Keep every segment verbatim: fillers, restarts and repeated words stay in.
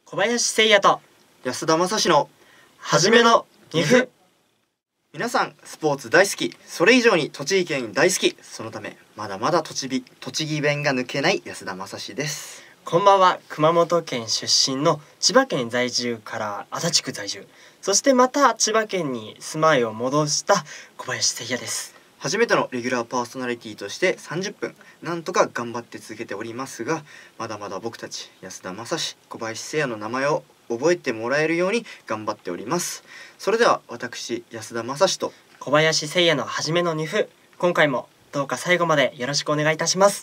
小林誠也と安田正史のはじめのにふ。 皆さんスポーツ大好き、それ以上に栃木県大好き、そのためまだまだ栃木栃木弁が抜けない安田正史です。 こんばんは。熊本県出身の千葉県在住から足立区在住、そしてまた千葉県に住まいを戻した小林誠也です。 初めてのレギュラーパーソナリティとしてさんじゅっぷんなんとか頑張って続けておりますが、まだまだ僕たち安田正史、小林誠也の名前を覚えてもらえるように頑張っております。それでは私安田正史と小林誠也のはじめのにふ、今回もどうか最後までよろしくお願いいたします。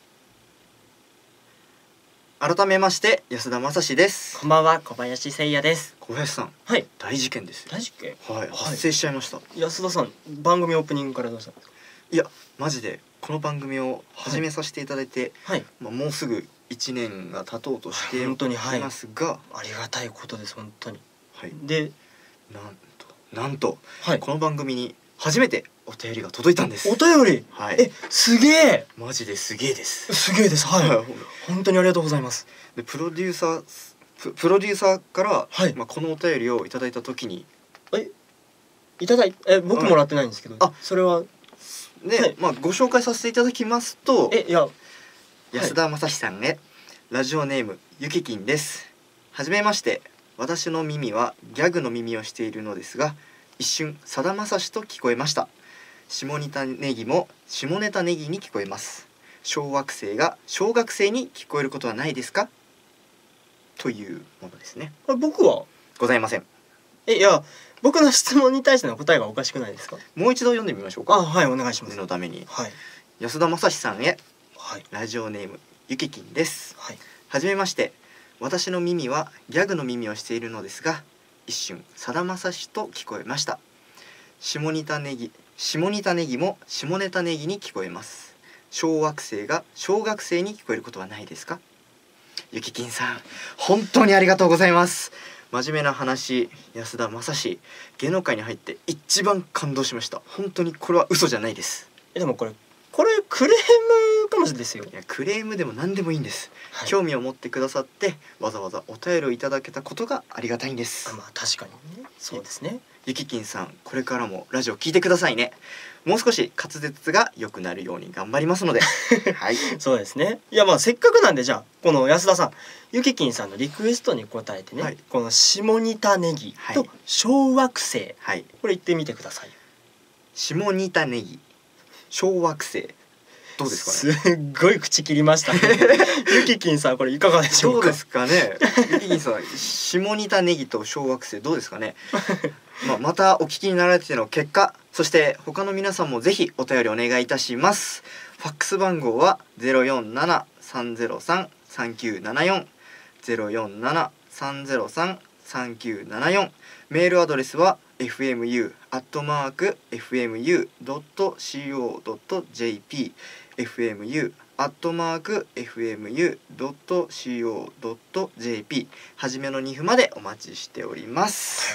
改めまして安田正史です。 こんばんは。小林誠也です。 小林さん、 はい。 大事件ですよ。 大事件。 はい、発生しちゃいました。 安田さん、番組オープニングからどうしたんですか？ いやマジでこの番組を始めさせていただいて、 はい。 まあ、もうすぐいちねんが経とうとしてい本当にはいますが、 ありがたいことです本当に。 はい、 で、 なんとなんと、 はい。 この番組に初めてお便りが届いたんです。 お便り。 はい、 え、すげえ。 マジですげえです。 すげえです。はい。本当にありがとうございます。 でプロデューサーププロデューサーから、 はい。 まあ、このお便りをいただいた時にいただいえ僕もらってないんですけど、 あそれはで、 はいまあ、ご紹介させていただきますと、 えいや安田正史さんへ、ラジオネームゆききんです。はじめまして。私の耳はギャグの耳をしているのですが、一瞬さだまさしと聞こえました。下ネタネギも下ネタネギに聞こえます。小学生が小学生に聞こえることはないですか、というものですね。 これ僕はございません。 えいや僕の質問に対しての答えがおかしくないですか？ もう一度読んでみましょうか。 あ、はい、お願いします。 念のために。 はい安田正史さんへ、 はいラジオネームゆききんです。 はい。 はじめまして。私の耳はギャグの耳をしているのですが、一瞬さだまさしと聞こえました。下ネタネギ下ネタネギも下ネタネギに聞こえます。小学生が小学生に聞こえることはないですか。ゆききんさん、本当にありがとうございます。真面目な話、安田正史、芸能界に入って一番感動しました。本当にこれは嘘じゃないです。 えでもこれこれクレームかもしれないですよ。 いやクレームでも何でもいいんです、 はい、 興味を持ってくださってわざわざお便りをいただけたことがありがたいんです。 あ、まあ確かにね。そうですね。 ゆききんさん、これからもラジオ聞いてくださいね。もう少し滑舌が良くなるように頑張りますのではい、 そうですね。いやまあせっかくなんで、じゃあこの安田さん、ゆききんさんのリクエストに応えてね、はい、この下ネタネギと小惑星、はい、これ言ってみてください。 下ネタネギ小惑星、どうですかね。 すっごい口切りましたねゆききんさん、これいかがでしょうか。 どうですかねゆききんさん、下ネタネギと小惑星どうですかねまあ、またお聞きになられての結果、そして他の皆さんもぜひお便りお願いいたします。ファックス番号は ゼロよんななさんゼロさんさんきゅうななよん ゼロよんななさんゼロさんさんきゅうななよん、メールアドレスは エフエムユー アットマーク エフエムユー ドット シーオー ドット ジェーピー エフエムユー アットマーク エフエムユー ドット シーオー ドット ジェーピー はじめのにふまでお待ちしております。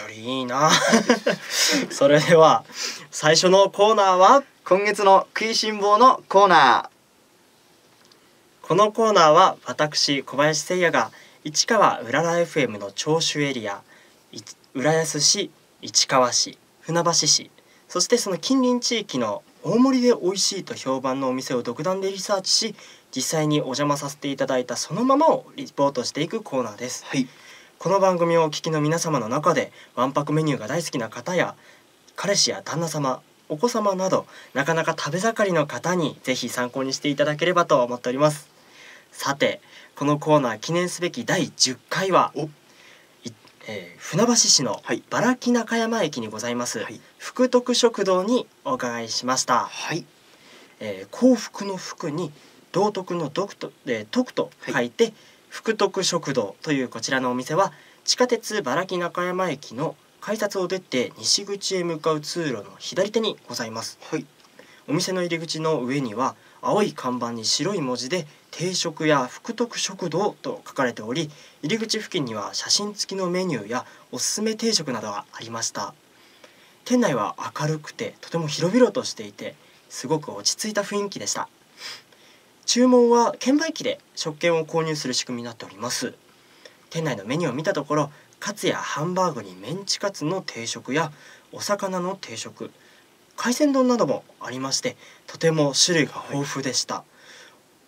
頼りいいなそれでは最初のコーナーは今月の食いしん坊のコーナー。このコーナーは私小林誠也が市川うらら エフエム の聴取エリア、浦安市、市川市、船橋市、そしてその近隣地域の大盛りで美味しいと評判のお店を独断でリサーチし、実際にお邪魔させていただいたそのままをリポートしていくコーナーです。 はい、 この番組をお聞きの皆様の中でわんぱくメニューが大好きな方や、彼氏や旦那様、お子様などなかなか食べ盛りの方にぜひ参考にしていただければと思っております。さて、このコーナー記念すべきだいじゅっかいは、えー、船橋市の原木中山駅にございます、はい、福徳食堂にお伺いしました。 はい、 えー、幸福の福に道徳の徳と、えー、徳と書いて、はい、福徳食堂というこちらのお店は地下鉄原木中山駅の改札を出て西口へ向かう通路の左手にございます。 はい、 お店の入り口の上には青い看板に白い文字で定食や福徳食堂と書かれており、入り口付近には写真付きのメニューやおすすめ定食などがありました。店内は明るくてとても広々としていて、すごく落ち着いた雰囲気でした。注文は券売機で食券を購入する仕組みになっております。 店内のメニューを見たところ、カツやハンバーグにメンチカツの定食やお魚の定食、海鮮丼などもありまして、とても種類が豊富でした。はい、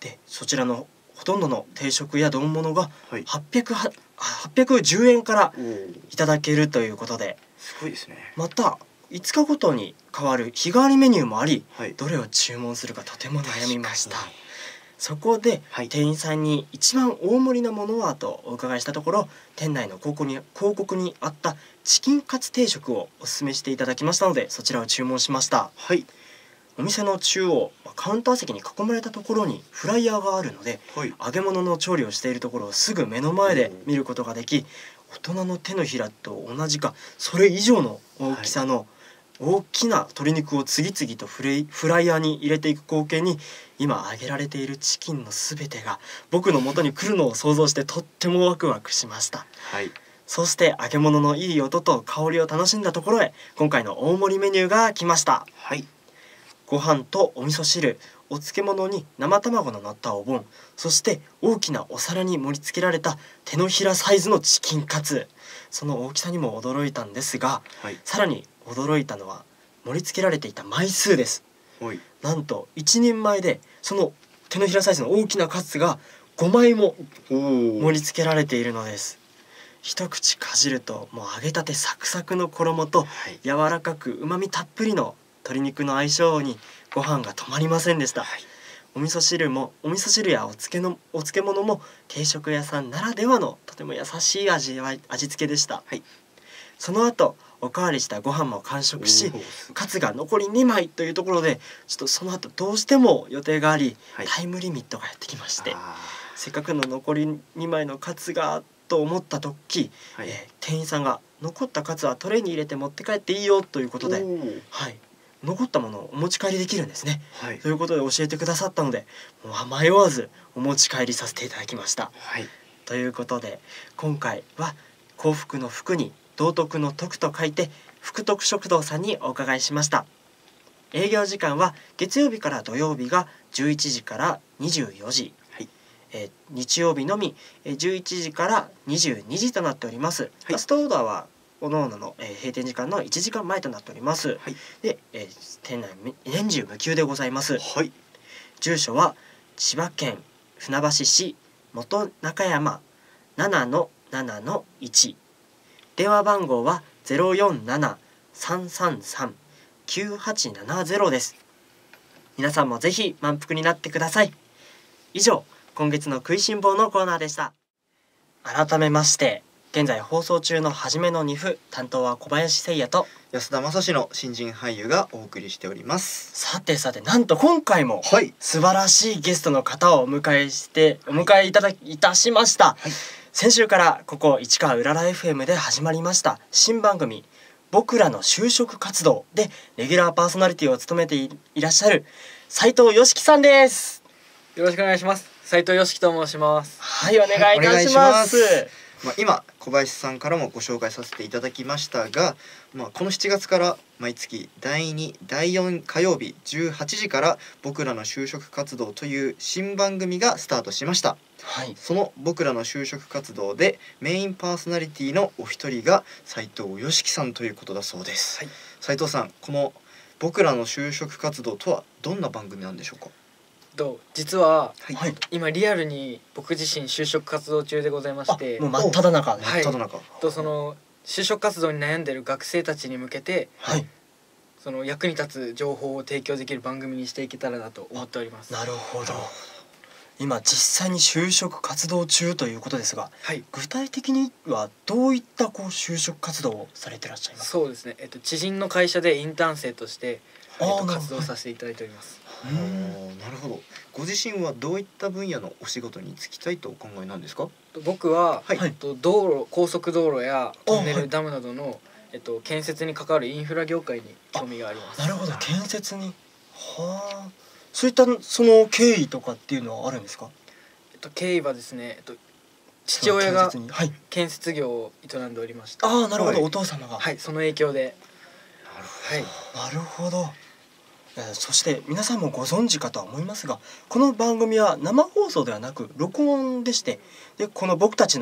でそちらのほとんどの定食や丼物がはっぴゃくはっぴゃくじゅうえんからいただけるということで、 すごいですね。 またいつかごとに変わる日替わりメニューもあり、 はい、 どれを注文するかとても悩みました。そこで、 はい、 店員さんに一番大盛りなものはとお伺いしたところ、店内の広告に広告にあったチキンカツ定食をお勧めしていただきましたので、そちらを注文しました。 はい、 お店の中央カウンター席に囲まれたところにフライヤーがあるので、 はい、 揚げ物の調理をしているところをすぐ目の前で見ることができ、大人の手のひらと同じかそれ以上の大きさの大きな鶏肉を次々とフレイフライヤーに入れていく光景に、今揚げられているチキンのすべてが僕の元に来るのを想像してとってもワクワクしました。 はい、 そして揚げ物のいい音と香りを楽しんだところへ、今回の大盛りメニューが来ました。 はい、 ご飯とお味噌汁、お漬物に生卵の乗ったお盆、そして大きなお皿に盛り付けられた手のひらサイズのチキンカツ。その大きさにも驚いたんですが、 はい、 さらに驚いたのは盛り付けられていた枚数です。 はい、 なんと一人前でその手のひらサイズの大きなカツがごまいも盛り付けられているのです。一口かじるともう揚げたてサクサクの衣と柔らかくうまみたっぷりの鶏肉の相性にご飯が止まりませんでした。はい、お味噌汁もお味噌汁やお漬のお漬物も定食屋さんならではのとても優しい味わい味付けでした。はい、その後おかわりしたご飯も完食し、カツが残りにまいというところで、ちょっとその後どうしても予定があり、はい、タイムリミットがやってきまして、せっかくの残りにまいのカツがと思った時、はい、えー、店員さんが残ったカツはトレイに入れて持って帰っていいよということで、はい、残ったものをお持ち帰りできるんですね。はい、ということで教えてくださったので、もう迷わずお持ち帰りさせていただきました。はい、ということで今回は幸福の福に道徳の徳と書いて福徳食堂さんにお伺いしました。営業時間は月曜日から土曜日がじゅういちじからにじゅうよじ、はい、えー、日曜日のみじゅういちじからにじゅうにじとなっております。はい、ラストオーダーは各々の、えー、閉店時間のいちじかんまえとなっております。はい、で、えー、店内年中無休でございます。はい、住所は千葉県船橋市元中山 ななのななのいち、電話番号は ゼロよんなな さんさんさん きゅうはちななゼロ です。皆さんもぜひ満腹になってください。以上、今月の食いしん坊のコーナーでした。改めまして現在放送中のはじめのにふ、担当は小林誠也と安田正史の新人俳優がお送りしております。 さてさて、なんと今回も素晴らしいゲストの方をお迎えしてお迎えいただいたしました。はい、先週からここ市川うらら エフエム で始まりました新番組僕らの就職活動でレギュラーパーソナリティを務めて い, いらっしゃる斉藤よしきさんです。 よろしくお願いします。斉藤よしきと申します。 はい、お願いいたします。はい、 まあ、今小林さんからもご紹介させていただきましたが、まあ、このしちがつから毎月だいにだいよん火曜日じゅうはちじから僕らの就職活動という新番組がスタートしました。はい、その僕らの就職活動でメインパーソナリティのお一人が斉藤よしきさんということだそうです。はい、斉藤さん、この僕らの就職活動とはどんな番組なんでしょうか？ と実は、 はい、 今リアルに僕自身就職活動中でございまして、 もう真っ只中、 真っ只中、とその就職活動に悩んでいる学生たちに向けて、はい、その役に立つ情報を提供できる番組にしていけたらなと思っております。 なるほど。今実際に就職活動中ということですが、はい、具体的にはどういったこう就職活動をされてらっしゃいますか？ そうですね、えっと、知人の会社でインターン生として、えっと、活動させていただいております。 はい、なるほど。ご自身はどういった分野のお仕事に就きたいとお考えなんですか？ 僕は、はい、えっと、道路高速道路やトンネル、ダムなどの、えっと、建設に関わるインフラ業界に興味があります。 なるほど、建設に。はあ、そういったその経緯とかっていうのはあるんですか？ えっと、経緯はですね、えっと、父親が建設業を営んでおりました。 ああ、なるほど、はい、お父様が。 はい、その影響で。 なるほど。はい、なるほど。そして皆さんもご存知かとは思いますが、この番組は生放送ではなく録音でして、でこの僕たちの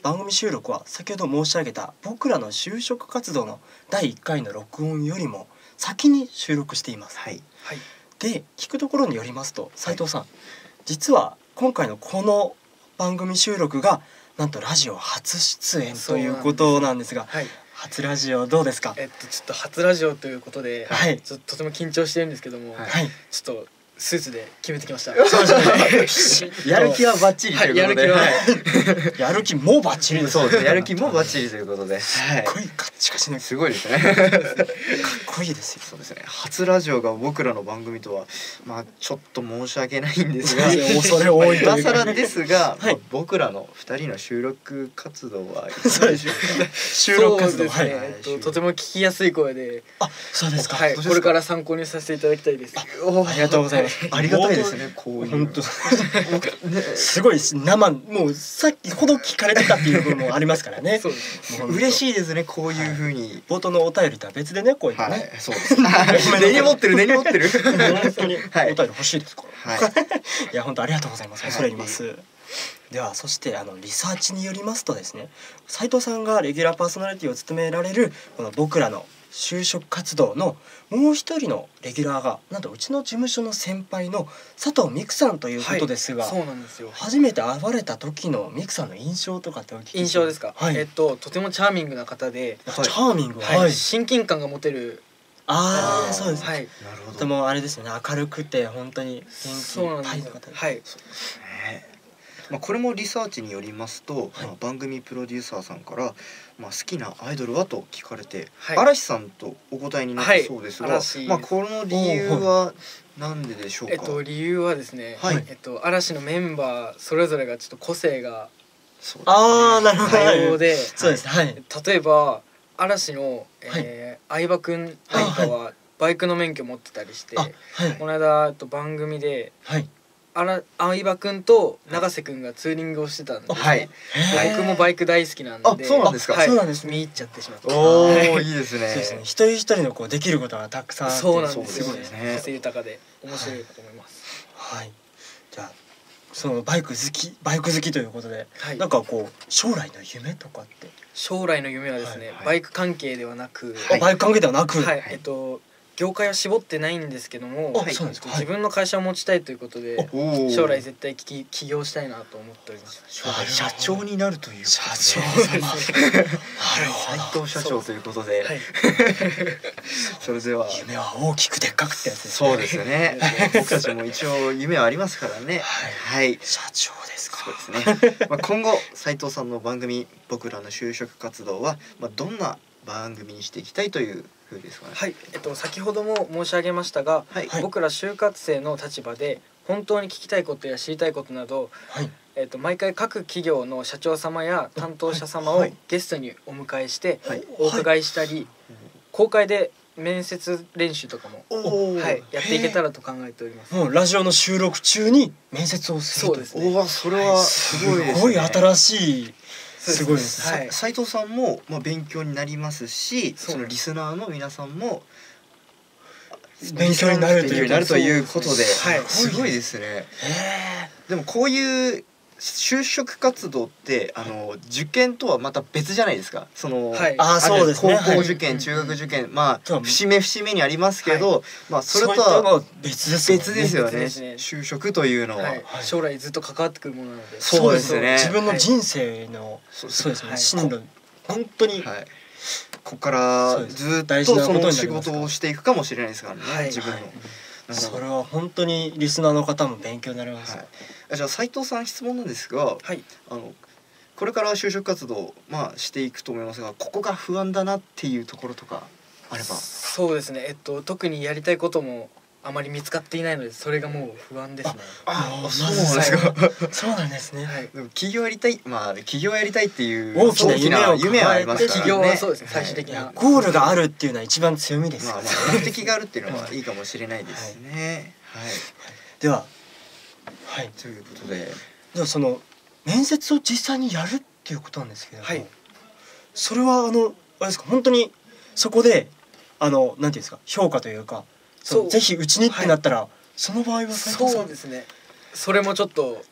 番組収録は先ほど申し上げた僕らの就職活動のだいいっかいの録音よりも先に収録しています。 はいはいで聞くところによりますと斉藤さん、実は今回のこの番組収録がなんとラジオ初出演ということなんですが、 はい初ラジオどうですか？ えっとちょっと初ラジオということで、 はいちょっととても緊張してるんですけども、 はいはいちょっとスーツで決めてきました。 やる気はバッチリということで、 はいやはいやる気もバッチリです。 そうですね、やる気もバッチリということで、 すっごいカッチカチのかっすごいですね。 こいいですよ。 そうですね、初ラジオが僕らの番組とはまあちょっと申し訳ないんですが、 いや恐れ多いというか今更ですが、 はいまあ僕らのふたりの収録活動はそうです収録活動、 そうですね、 はい。 えっととても聞きやすい声で、 あ、そうですか。 はい、 そうですかこれから参考にさせていただきたいです。 おありがとうございます。 ありがたいですね、こういう本当すごい生もうさっきほど聞かれてたっていう部分もありますからね。 そうですもう嬉しいですね、こういう風に。 冒頭のお便りとは別でね、こういうのはいね。、 そうです。根に持ってる、根に持ってる。 本当にはいお便り欲しいですから。 はい。 いや本当ありがとうございます。 はい恐れ入ります。ではそしてあのリサーチによりますとですね、斉藤さんがレギュラーパーソナリティを務められるこの僕らの就職活動のもう一人のレギュラーがなんとうちの事務所の先輩の佐藤美久さんということですが、 はい、そうなんですよ。 初めて会われた時の美久さんの印象とかってお聞きして印象ですか。 はい。 えっととてもチャーミングな方で、 チャーミング、 はい、 はい。 親近感が持てる。 ああ、 あーそうです。 はい。 なるほど。 とてもあれですよね、明るくて本当に元そうなんですよ気いっぱいの方。で。 はい。 ねまあ、これもリサーチによりますと、 はいまあ、番組プロデューサーさんから、まあ、好きなアイドルはと聞かれて、 はい嵐さんとお答えになったそうですが、 はい嵐まあ、この理由はなんででしょうか。 えっと理由はですね、 はいえっと嵐のメンバーそれぞれがちょっと個性がそうああ、なるほど。 多様で、 そうです。はい。 例えば嵐の、えー相葉くんなんかはバイクの免許持ってたりして、 あ、はいこの間えっと番組ではい。 あら相葉くんと永瀬くんがツーリングをしてたんですね、 はいで僕もバイク大好きなんで、 あそうなんですかはい、 そうなんですね見入っちゃってしまって、 おはお、 いいいですね。 そうですね。一人一人のこうできることがたくさんあって、 そうなんですよねそうですね個性豊かで面白いかと思います。 はい。じゃあそのバイク好きバイク好きということで、 はい、 なんかこう将来の夢とかって、 将来の夢はですね、 はいはいバイク関係ではなく、 あバイク関係ではなく、 はい、えっと業界は絞ってないんですけども、 あはいそうなんですかえっと自分の会社を持ちたいということで、 おー将来絶対起起業したいなと思っております。 将来社長になるということで、 社長様。なる斉ほど。 藤社長ということで、 はい、 それでは夢は大きくでっかくってやつですね。 そうですよね。僕たちも一応夢はありますからね。 はいはい。 社長ですか。 そうですね。まあ今後斉藤さんの番組僕らの就職活動はまあどんな番組にしていきたいという風ですかね。 はい、えっと先ほども申し上げましたが、 はい。 僕ら就活生の立場で本当に聞きたいことや知りたいことなど、 はい。 えっと毎回各企業の社長様や担当者様をはいゲストにお迎えしてはい。 お伺いしたり、公開で面接練習とかも、 おはい、やっていけたらと考えております。 もうラジオの収録中に面接をすると。 そうですねおお、それはすごいですね。 すごい新しい。 そうすごいですはいさ斉藤さんもまあ勉強になりますし、 そうそのリスナーの皆さんも勉強になるという勉強になるということで、 はいすごいですね。 へでもこういう就職活動ってあの受験とはまた別じゃないですか。その、 はいあーそうですね高校受験、 はい中学受験、まそうあ節目節目にありますけど、まあえ。 それとそういったのはは別ですもんね。 別ですよね。 別ですね就職というのは、 はいはい将来ずっと関わってくるものなので、 そうですね自分の人生の、 そうそうですね。 はい進路本当に、 はい。ここからそうですずっ大事なこととその仕になりますから事をしていくかもしれないですからね、 はい自分の。 はいなるほどそれは本当にリスナーの方も勉強になります。 はい。じゃあ斉藤さん質問なんですが、 はい、 あのこれから就職活動まあしていくと思いますが、ここが不安だなっていうところとかあれば。 そうですね。えっと特にやりたいこともあまり見つかっていないので、それがもう不安ですね。 もうあそうなんですか。 そうなんですね。 はい。 でも起業やりたい、まあ起業やりたいっていう大きな夢を抱えて夢はありますからね。 起業はそうですねはい最終的なゴールがあるっていうのは一番強みですよね。 まあまあ目的があるっていうのはいいかもしれないですね。はい。 では、はい。 ということで、 ではその面接を実際にやるっていうことなんですけれども、 はいそれはあのあれですか、本当にそこであのなんていうんですか、評価というか、そそうのぜひうちにってなったら、その場合は斉藤さん、 そうですね。それもちょっと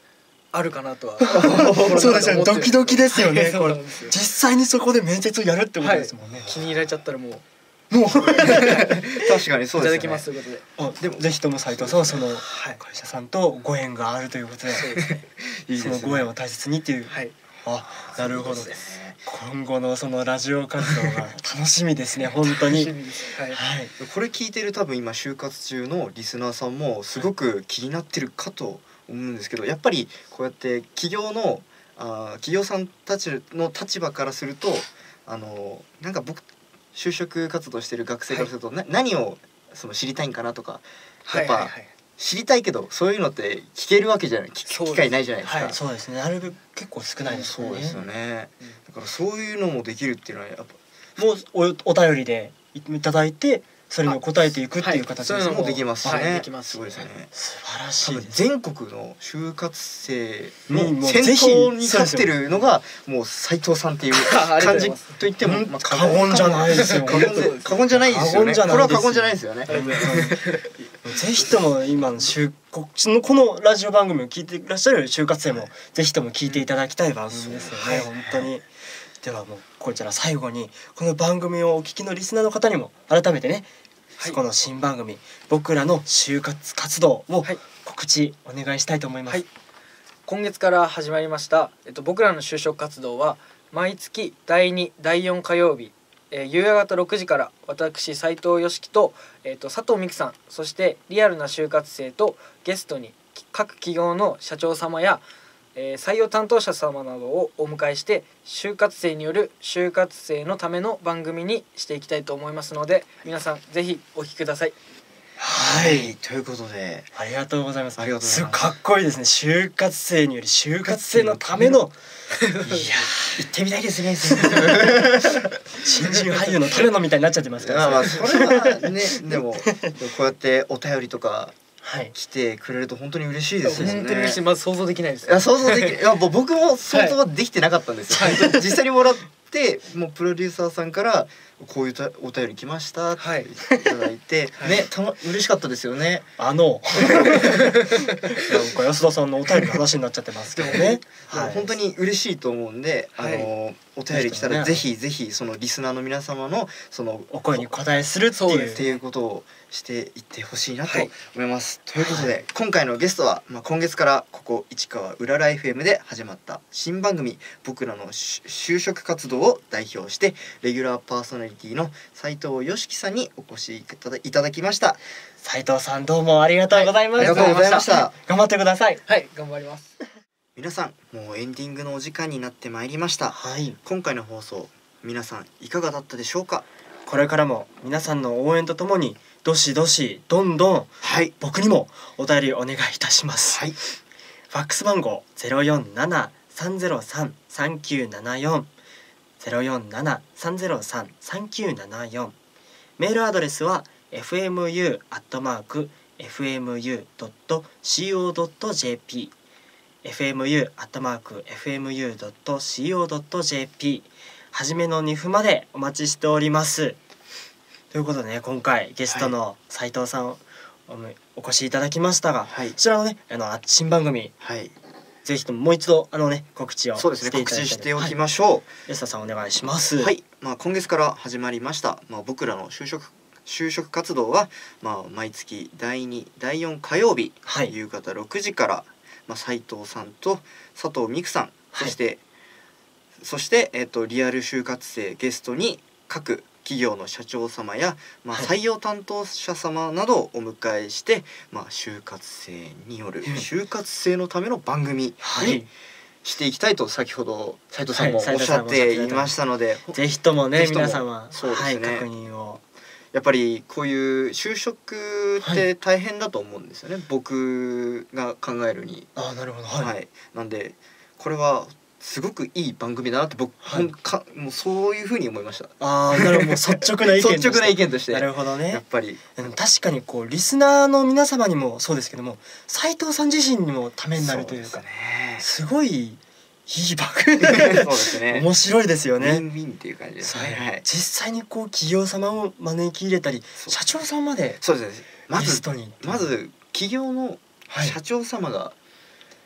あるかなとはそうですよね、ドキドキですよねそこれうなんですよ実際にそこで面接をやるってことですもんね、 はい、気に入られちゃったらもうもう確かにそうですよね。 いただきますということで、 あでもぜひとも斉藤さんはそのはい会社さんとご縁があるということで、 そうですねいいですね。 そのご縁を大切にっていう、 はいあなるほどそうですね今後のそのラジオ活動が楽しみですね本当に。 楽しみですはいはい、 これ聞いてる多分今就活中のリスナーさんもすごく気になってるかと思うんですけど、やっぱりこうやって企業のあ企業さんたちの立場からすると、あのなんか僕就職活動してる学生からすると、な何をその知りたいんかなとか、やっぱはいはいはい知りたいけどそういうのって聞けるわけじゃない、聞そうですく機会ないじゃないですか。 はいそうですねなるべく結構少ないですよね。 そうですよね。 うんだからそういうのもできるっていうのはやっぱもうおお便りでいただいてそれに答えていくっていう形ですね。 はいそういうのもできますしね。 はいできますすごいですよね。 素晴らし多分いです。 全国の就活生にもの先うぜひ頭に立ってるのがもう斉藤さんっていうありがとうご感じざいますと言っても、 うんまあ過言じゃないですよ過言で過言じゃないですよね。 過言じゃないですこれは過言じゃないですよね。 ぜひとも今の就こっちのこのラジオ番組を聞いていらっしゃる就活生もぜひとも聞いていただきたい番組ですよね、 はい本当に。ではもうこちら最後にこの番組をお聞きのリスナーの方にも改めてね、 はいこの新番組僕らの就活活動をはい告知お願いしたいと思います。 はい今月から始まりました、えっと、僕らの就職活動は毎月だいにだいよん火曜日、えー、夕方ろくじから私斉藤よしきと、えっと、佐藤美久さん、そしてリアルな就活生とゲストに各企業の社長様や、えー採用担当者様などをお迎えして就活生による就活生のための番組にしていきたいと思いますので、皆さんぜひお聞きください。 は、 はいい、ということでありがとうございます。 ありがとうございますすごいかっこいいですね。就活生により就活生のためのいやー行ってみたいですね。新人俳優のためのみたいになっちゃってますから、 まあまあそれはねでもこうやってお便りとかはい。 来てくれると本当に嬉しいですよね。 本当に嬉しい。まず想像できないです。 いや想像できいやもう僕も想像はできてなかったんですよ、実際にもらってもうプロデューサーさんからこういうたお便り来ましたってはい言っていただいて、 はいねたま嬉しかったですよね。 あのなんか安田さんのお便りの話になっちゃってますけどね。はい。 本当に嬉しいと思うんで、 はいあのお便り来たらぜひぜひそのリスナーの皆様のそのお声に答えするってそういう。 っていうことをしていってほしいなとはい思います、ということで、今回のゲストは、まあ、今月からここ市川うらら エフエム で始まった新番組僕らのし就職活動を代表してレギュラーパーソナリティの斉藤よしきさんにお越しいただいただきました。 斉藤さんどうもありがとうございました。 はいありがとうございました頑張ってください。 はい、頑張ります。 皆さんもうエンディングのお時間になってまいりました。 はい。 今回の放送皆さんいかがだったでしょうか。 これからも皆さんの応援とともにどしどしどんどんはい僕にもお便りお願いいたします。 はいファックス番号ゼロよんななさんゼロさんさんきゅうななよん ゼロよんななさんゼロさんさんきゅうななよん、メールアドレスは エフエムユー アットマーク エフエムユー ドット シーオー ドット ジェーピー エフエムユー アットマーク エフエムユー ドット シーオー ドット ジェーピー はじめのに分までお待ちしております。ということでね、今回ゲストの斉藤さんをおお越しいただきましたが、 はいこちらのねあの新番組はいぜひとももう一度あのね告知をそうですねしていた告だいて知しておきましょう。 安田さんお願いします。 はい、まあ、今月から始まりました、まあ、僕らの就職就職活動は、まあ、毎月だいにだいよん火曜日、 はい夕方ろくじから、まあ、斉藤さんと佐藤美久さん、 はいそしてそして、えっと、リアル就活生ゲストに各企業の社長様や、まあ、 はい採用担当者様などをお迎えして、まあ、就活生によるうん就活生のための番組にはい、 していきたいと先ほど斉藤さんもおはいっしゃっていましたので、 ぜひともねぜひとも皆様そうですねはい確認をやっぱりこういう就職って大変だと思うんですよね、僕が考えるに。 あなるほどはい、 はい、 なんでこれはすごくいい番組だなって僕、 はいほんかもうそういうふうに思いました。 ああなるほどもう率直な意見として率直な意見としてなるほどやっね。 ぱりうん確かにこうリスナーの皆様にもそうですけども斉藤さん自身にもためになるというかそうですすごいいい番組ねそうですね面白いですよウィね。 ンウィンっていう感じですそうね。はい、 実際にこう企業様を招き入れたりそう社長さんまでそうですね。まずゲストにまず企業のはい社長様が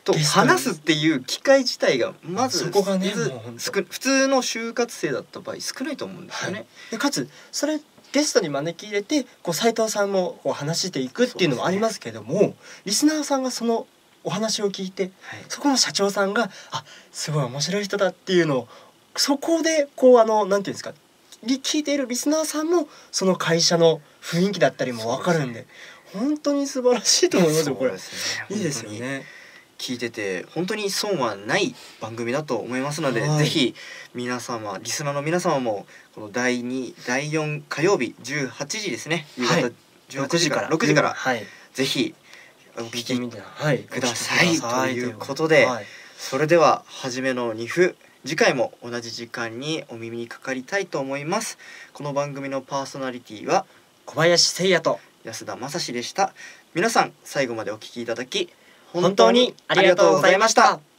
とゲストに話すっていう機会自体がまずそこがねまずもうほんと少普通の就活生だった場合少ないと思うんですよね。 はいでかつそれゲストに招き入れてこう斉藤さんもこう話していくっていうのもありますけども、リスナーさんがそのお話を聞いてはいそこの社長さんがあすごい面白い人だっていうのをそこでこうあのなんていうんですかり聞いているリスナーさんもその会社の雰囲気だったりも分かるんで本当に素晴らしいと思いますよこれ。 そうですねいいですよ本当にね。 聞いてて本当に損はない番組だと思いますので、 はいぜひ皆様リスナーの皆様もこのだいにだいよん火曜日じゅうはちじですね夕方はいじゅうはちじからろくじからはいぜひお聞き聞いてみてはいくださいお聞きくださということではいそれでは初めのにふ次回も同じ時間にお耳にかかりたいと思います。この番組のパーソナリティは小林誠也と安田正史でした。皆さん最後までお聞きいただき本当にありがとうございました。